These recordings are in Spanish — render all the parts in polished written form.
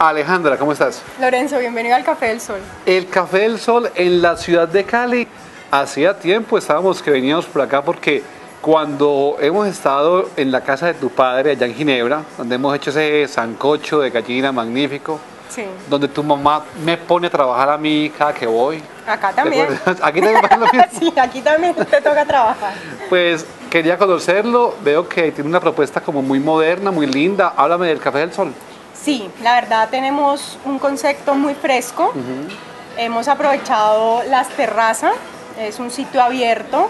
Alejandra, ¿cómo estás? Lorenzo, bienvenido al Café del Sol. El Café del Sol en la ciudad de Cali. Hacía tiempo estábamos que veníamos por acá porque cuando hemos estado en la casa de tu padre allá en Ginebra, donde hemos hecho ese sancocho de gallina magnífico, Sí. donde tu mamá me pone a trabajar a mí cada que voy. Acá también. Aquí también pasa lo mismo. Sí, aquí también te toca trabajar. Pues quería conocerlo, veo que tiene una propuesta como muy moderna, muy linda. Háblame del Café del Sol. Sí, la verdad tenemos un concepto muy fresco. Hemos aprovechado las terrazas, es un sitio abierto.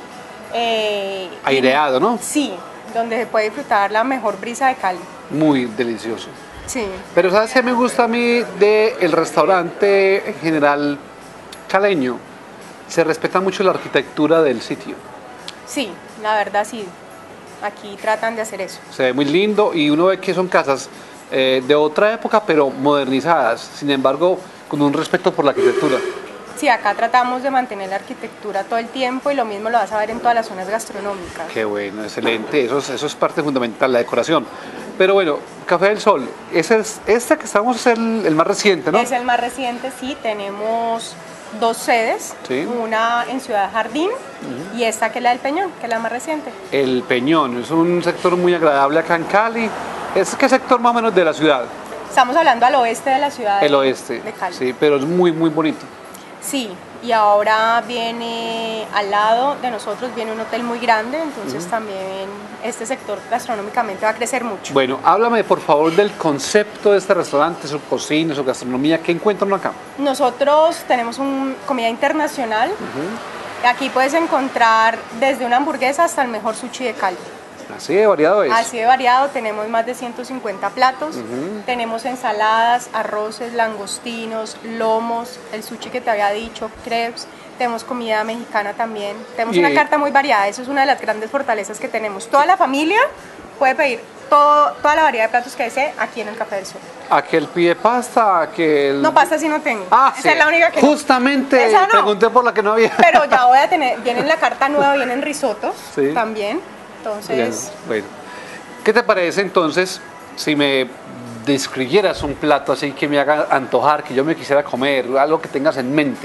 Aireado, ¿no? Sí, donde se puede disfrutar la mejor brisa de Cali. Muy delicioso. Sí. Pero ¿sabes qué me gusta a mí del restaurante en general caleño? Se respeta mucho la arquitectura del sitio. Sí, la verdad sí. Aquí tratan de hacer eso. Se ve muy lindo y uno ve que son casas de otra época, pero modernizadas. Sin embargo, con un respeto por la arquitectura. Sí, acá tratamos de mantener la arquitectura todo el tiempo y lo mismo lo vas a ver en todas las zonas gastronómicas. Qué bueno, excelente. Eso es parte fundamental, la decoración. Pero bueno, Café del Sol, ese es este que estamos es el más reciente, ¿no? Es el más reciente, sí. Tenemos dos sedes, Sí. una en Ciudad Jardín y esta que es la del Peñón, que es la más reciente. El Peñón, es un sector muy agradable acá en Cali. ¿Es qué sector más o menos de la ciudad? Estamos hablando al oeste de la ciudad El oeste, de Cali. sí, pero es muy, muy bonito. Sí, y ahora viene al lado de nosotros, viene un hotel muy grande, entonces también este sector gastronómicamente va a crecer mucho. Bueno, háblame por favor del concepto de este restaurante, su cocina, su gastronomía. ¿Qué encuentran acá? Nosotros tenemos comida internacional. Aquí puedes encontrar desde una hamburguesa hasta el mejor sushi de Cali. Así de variado es. Así de variado, tenemos más de 150 platos, tenemos ensaladas, arroces, langostinos, lomos, el sushi que te había dicho, crepes, tenemos comida mexicana también, tenemos una carta muy variada, eso es una de las grandes fortalezas que tenemos. Toda la familia puede pedir toda la variedad de platos que desee aquí en el Café del Sol. Aquel pide pasta, aquel... No, pasta sí no tengo, Ah, esa sí. es la única que Justamente Esa no. pregunté por la que no había. Pero ya voy a tener, viene en la carta nueva, vienen risotos Sí. también, entonces... Bueno, ¿qué te parece entonces si me describieras un plato así que me haga antojar, que yo me quisiera comer, algo que tengas en mente?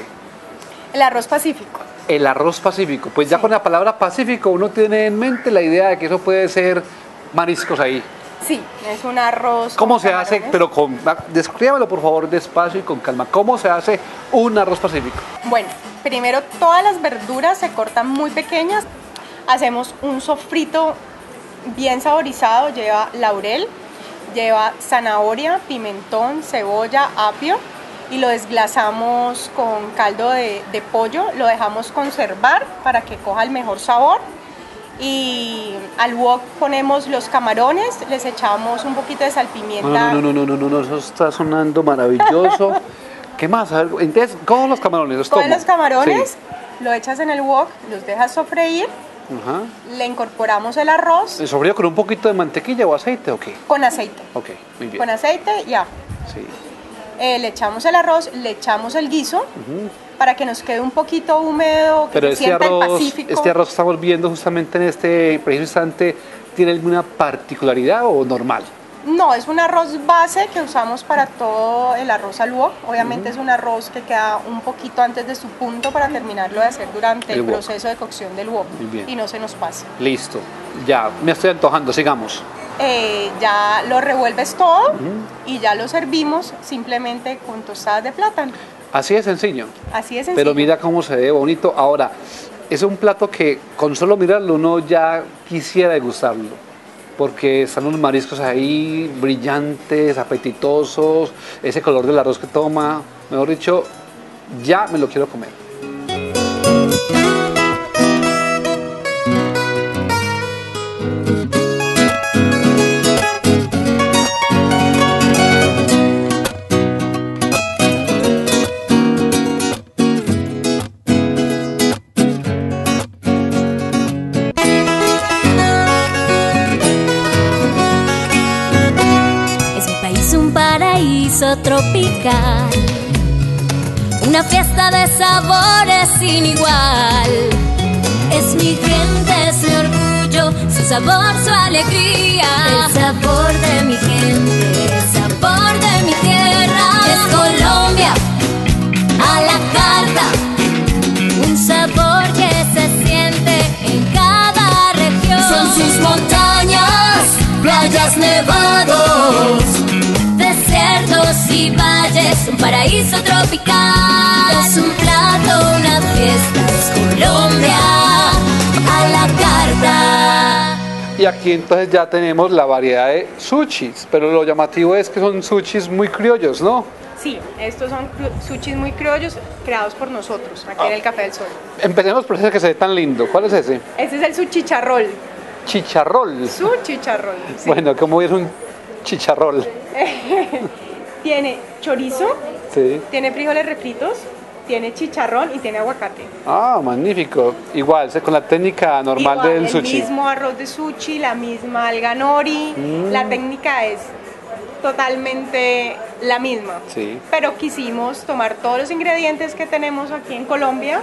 El arroz pacífico. El arroz pacífico. Pues ya Sí. con la palabra pacífico uno tiene en mente la idea de que eso puede ser mariscos ahí. Sí, es un arroz. ¿Cómo con se hace? camarones. Pero descríbamelo por favor despacio y con calma. ¿Cómo se hace un arroz pacífico? Bueno, primero todas las verduras se cortan muy pequeñas. Hacemos un sofrito bien saborizado, lleva laurel, lleva zanahoria, pimentón, cebolla, apio y lo desglasamos con caldo de pollo, lo dejamos conservar para que coja el mejor sabor. Y al wok ponemos los camarones, les echamos un poquito de salpimienta. No, eso está sonando maravilloso. ¿Qué más? A ver, entonces, ¿cómo los camarones? ¿Los Todos tomo? los camarones Sí. lo echas en el wok, los dejas sofreír, Ajá. le incorporamos el arroz ¿El sofrido con un poquito de mantequilla o aceite o qué? con aceite. Ok, muy bien. Con aceite y ajo. Sí. Le echamos el arroz, le echamos el guiso para que nos quede un poquito húmedo, que Pero se sienta el Pacífico. este arroz que estamos viendo justamente en este preciso instante, ¿tiene alguna particularidad o normal? No, es un arroz base que usamos para todo el arroz al wok. Obviamente es un arroz que queda un poquito antes de su punto para terminarlo de hacer durante el wok. proceso de cocción del wok Muy bien. y no se nos pase. Listo, ya, me estoy antojando, sigamos. Ya lo revuelves todo y ya lo servimos simplemente con tostadas de plátano. Así de sencillo. Así es sencillo. Pero mira cómo se ve bonito. Ahora, es un plato que con solo mirarlo uno ya quisiera degustarlo, porque están los mariscos ahí brillantes, apetitosos, ese color del arroz que toma, mejor dicho, ya me lo quiero comer. paraíso tropical, una fiesta de sabores sin igual. Es mi gente, es mi orgullo, su sabor, su alegría. El sabor de mi gente, el sabor de mi tierra. Sushi Valle es un paraíso tropical. Es un plato, una fiesta, es Colombia a la carta. Y aquí entonces ya tenemos la variedad de sushis, pero lo llamativo es que son sushis muy criollos, ¿no? Sí, estos son sushis muy criollos creados por nosotros, aquí en el Café del Sol. Empecemos por ese que se ve tan lindo. ¿Cuál es ese? Este es el suchicharrol. Chicharrol. Su chicharrol. Sí. Bueno, ¿cómo es un chicharrol? Tiene chorizo, Sí. tiene frijoles refritos, tiene chicharrón y tiene aguacate. Ah, magnífico. Igual, con la técnica normal Igual, del sushi. El mismo arroz de sushi, la misma alga nori. La técnica es totalmente la misma. Sí. Pero quisimos tomar todos los ingredientes que tenemos aquí en Colombia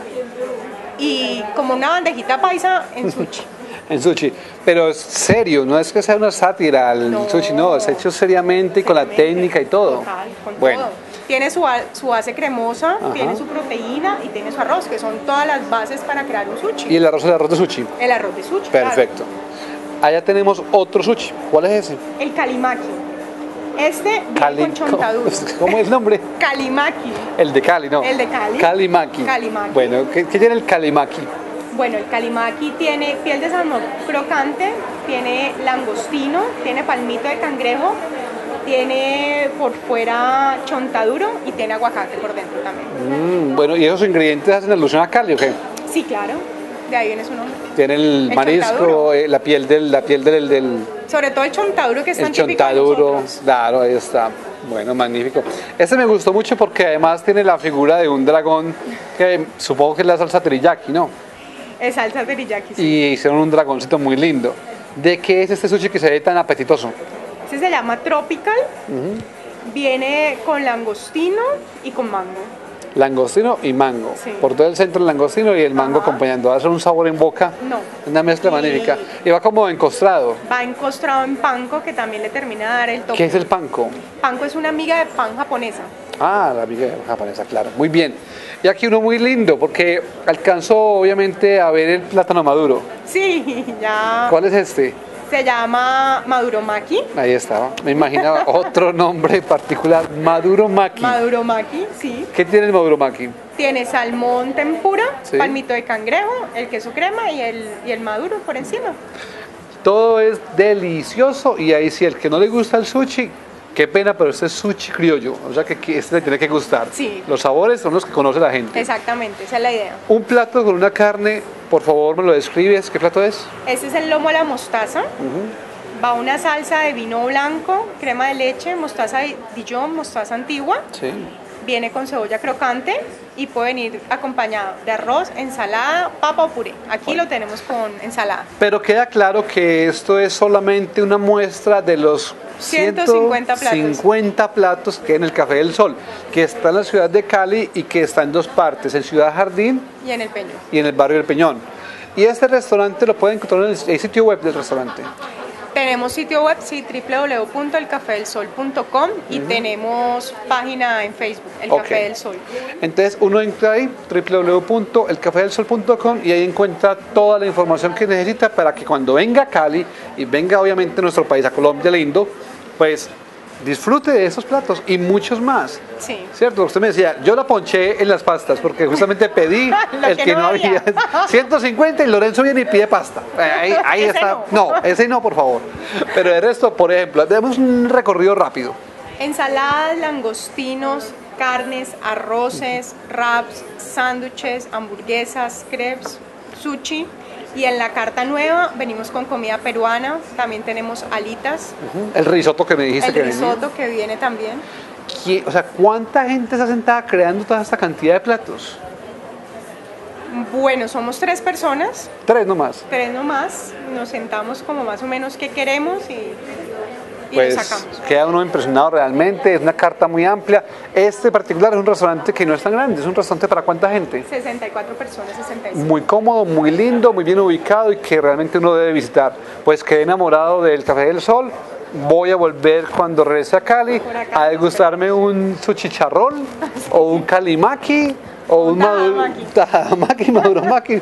y como una bandejita paisa en sushi. En sushi, pero es serio, no es que sea una sátira al No, sushi, no, es hecho seriamente y con la técnica y todo. Total, con Bueno, todo. Tiene su base cremosa, Ajá. tiene su proteína y tiene su arroz, que son todas las bases para crear un sushi. y el arroz de sushi. El arroz de sushi. claro. Perfecto. Allá tenemos otro sushi. ¿Cuál es ese? El calimaki. Este viene con chontaduro. ¿Cómo es el nombre? Calimaki. El de Cali, ¿no? El de Cali. Calimaki. Calimaki. Bueno, ¿qué tiene el calimaki? Bueno, el calimaki tiene piel de salmón crocante, tiene langostino, tiene palmito de cangrejo, tiene por fuera chontaduro y tiene aguacate por dentro también. Bueno, ¿y esos ingredientes hacen alusión a Cali o qué? Sí, claro, de ahí viene su nombre. Tiene el marisco, chontaduro. la piel del Sobre todo el chontaduro que es tan el típico de chontaduro, nosotros. claro, ahí está. Bueno, magnífico. Este me gustó mucho porque además tiene la figura de un dragón que supongo que es la salsa teriyaki, ¿no? Es salsa teriyaki. Sí. Y hicieron un dragoncito muy lindo. ¿De qué es este sushi que se ve tan apetitoso? Este se llama Tropical, viene con langostino y con mango. Langostino y mango. Sí. Por todo el centro el langostino y el mango Ajá. acompañando. Va a ser un sabor en boca. No. Una mezcla Y- magnífica. Y va como encostrado. Va encostrado en panko que también le termina de dar el toque. ¿Qué es el panko? Panko es una amiga de pan japonesa. Ah, la amiga japonesa, claro. Muy bien. Y aquí uno muy lindo porque alcanzó obviamente a ver el plátano maduro. Sí, ya. ¿Cuál es este? Se llama Maduro Maki. Ahí estaba. Me imaginaba otro nombre particular. Maduro Maki. Maduro Maki, sí. ¿Qué tiene el Maduro Maki? Tiene salmón tempura, Sí. palmito de cangrejo, el queso crema y el maduro por encima. Todo es delicioso y ahí sí, el que no le gusta el sushi, qué pena, pero este es sushi criollo. O sea que este le tiene que gustar. Sí. Los sabores son los que conoce la gente. Exactamente, esa es la idea. Un plato con una carne, por favor me lo describes. ¿Qué plato es? Este es el lomo a la mostaza. Va una salsa de vino blanco, crema de leche, mostaza de Dijon, mostaza antigua. Sí. Viene con cebolla crocante y puede venir acompañado de arroz, ensalada, papa o puré. Aquí lo tenemos con ensalada. Pero queda claro que esto es solamente una muestra de los 150 platos. 150 platos que hay en el Café del Sol, que está en la ciudad de Cali y que está en dos partes, en Ciudad Jardín Y en el peño. y en el barrio del Peñón. Y este restaurante lo pueden encontrar en el sitio web del restaurante. Tenemos sitio web, sí, www.elcafedelsol.com y tenemos página en Facebook, El Ok. Café del Sol. Entonces uno entra ahí, www.elcafedelsol.com, y ahí encuentra toda la información que necesita para que cuando venga a Cali y venga obviamente a nuestro país, a Colombia lindo, pues disfrute de esos platos y muchos más. Sí. Cierto, usted me decía, yo la ponché en las pastas porque justamente pedí Lo el que que no no había. había. 150 y Lorenzo viene y pide pasta. Ahí Ese está. no. No, ese no, por favor. Pero de resto, por ejemplo, demos un recorrido rápido. Ensaladas, langostinos, carnes, arroces, wraps, sándwiches, hamburguesas, crepes, sushi. Y en la carta nueva venimos con comida peruana, también tenemos alitas, El risotto que me dijiste el que venía. risotto que viene también. O sea, ¿cuánta gente está sentada creando toda esta cantidad de platos? Bueno, somos 3 personas, 3 nomás. 3 nomás, nos sentamos como más o menos qué queremos y Pues lo sacamos. queda uno impresionado realmente, es una carta muy amplia. Este particular es un restaurante que no es tan grande, es un restaurante para cuánta gente. 64 personas, 65. Muy cómodo, muy lindo, muy bien ubicado y que realmente uno debe visitar. Pues quedé enamorado del Café del Sol. Voy a volver cuando regrese a Cali Por acá, a degustarme un suchicharrol o un calimaki o un tajamaki. tajamaki, maduromaki.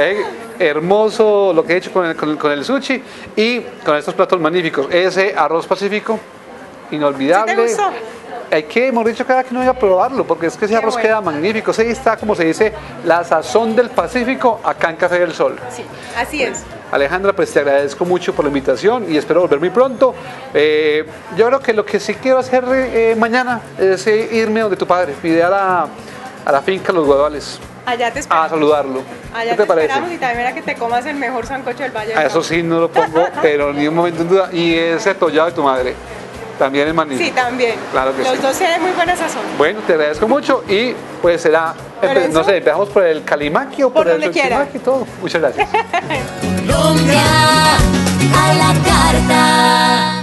Hermoso lo que he hecho con el sushi y con estos platos magníficos. Ese arroz pacífico, inolvidable. ¿Sí te gustó? Hay que, hemos dicho, cada que no iba a probarlo, porque es que ese Qué arroz bueno. queda magnífico. Ahí está, como se dice, la sazón del Pacífico acá en Café del Sol. Sí, así es. Alejandra, pues te agradezco mucho por la invitación y espero volver muy pronto. Yo creo que lo que sí quiero hacer mañana es irme donde tu padre, me iré a la finca Los Guadales Allá te a esperamos. saludarlo. Allá ¿Qué te te parece? esperamos y también era que te comas el mejor sancocho del Valle del A eso Cauca. sí no lo pongo, pero ni un momento en duda. Y ese tollado de tu madre también es magnífico. Sí, también. Claro que Los sí. dos tienen muy buena sazón. Bueno, te agradezco mucho y pues será, ¿Lorenzo? no sé, empezamos por el Calimaqui o Por el donde quiera. Chochimaquí, todo. Muchas gracias. Colombia a la carta.